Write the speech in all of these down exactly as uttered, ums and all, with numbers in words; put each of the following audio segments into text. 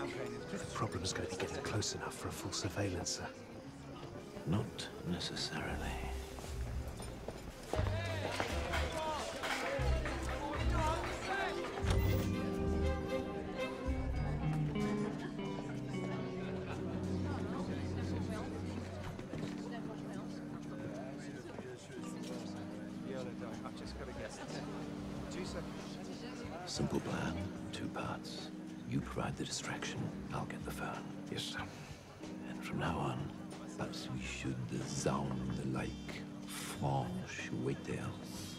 The problem's going to be getting close enough for a full surveillance, sir. Not necessarily. Simple plan, two parts. You provide the distraction, I'll get the phone. Yes, sir. And from now on, perhaps we should sound like French waiters.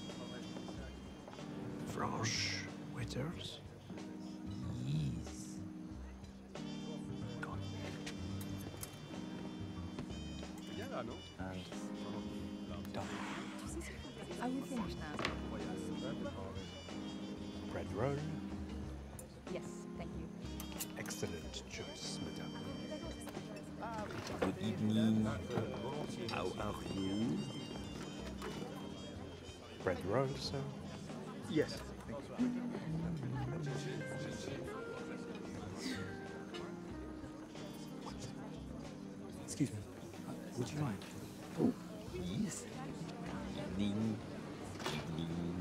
French waiters? Yes. Go on. And done. Are you finished now? Bread roll. Yes, thank you. Excellent choice, madame. Good evening. How are you? Bread roll, sir. Yes. Excuse me. Uh, would you mind? Oh, yes. Evening. Evening.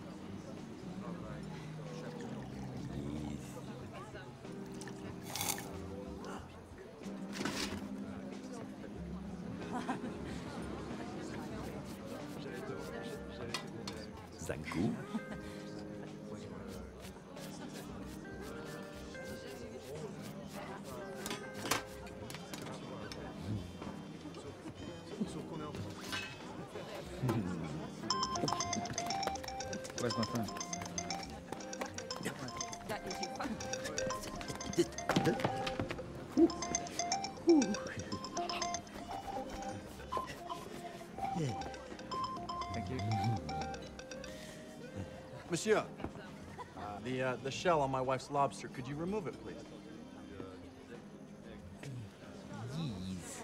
Thank you. Where's my phone? That is your phone. Thank you. Monsieur, uh, the uh, the shell on my wife's lobster. Could you remove it, please? Yes.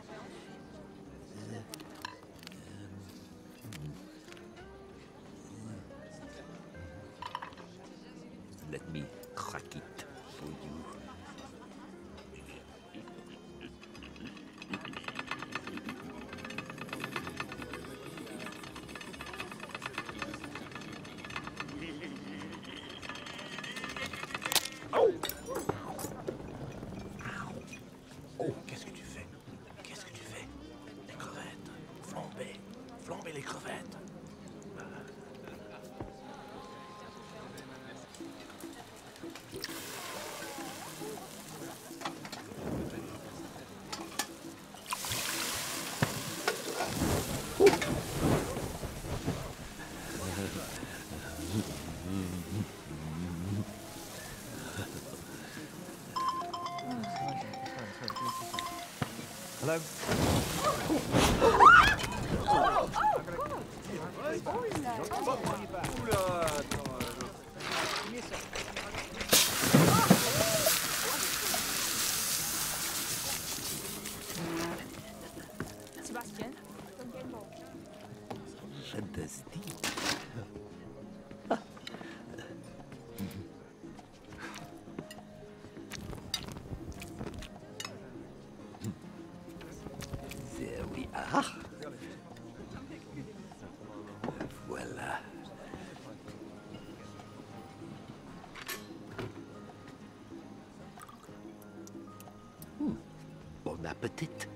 Let me crack it for you. Oh, qu'est-ce que tu fais? Qu'est-ce que tu fais? Les crevettes. Flambez. Flambez les crevettes. Hello? Sebastian, don't get involved. Fantastique. There we are. Voilà. Hmm. Bon appétit.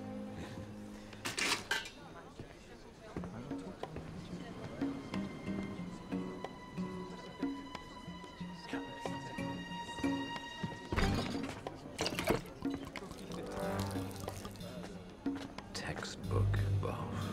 Textbook buff.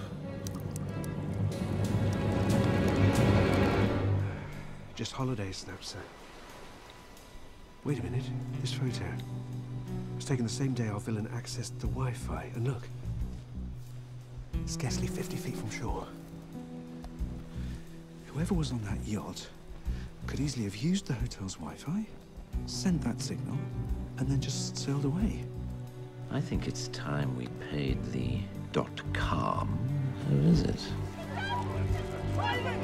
Just holiday snaps, sir. Wait a minute. This photo was taken the same day our villain accessed the Wi-Fi. And look. Scarcely fifty feet from shore. Whoever was on that yacht could easily have used the hotel's Wi-Fi, sent that signal, and then just sailed away. I think it's time we paid the dot com a visit.